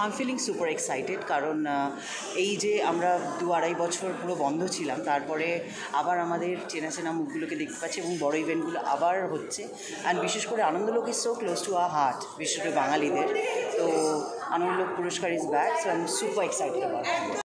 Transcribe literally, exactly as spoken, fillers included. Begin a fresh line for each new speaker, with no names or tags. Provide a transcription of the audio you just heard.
I am feeling super excited, কারণ এই যে আমরা দু আড়াই বছর পুরো বন্ধ ছিলাম, তারপরে আবার আমাদের চেনা চেনা মুখগুলোকে দেখতে পাচ্ছি এবং বড় ইভেন্টগুলো আবার হচ্ছে। অ্যান্ড বিশেষ করে Anandalok is so close to our heart, বিশেষ করে বাঙালিদের। তো আনন্দলোক পুরস্কার is back, so I am super excited about it.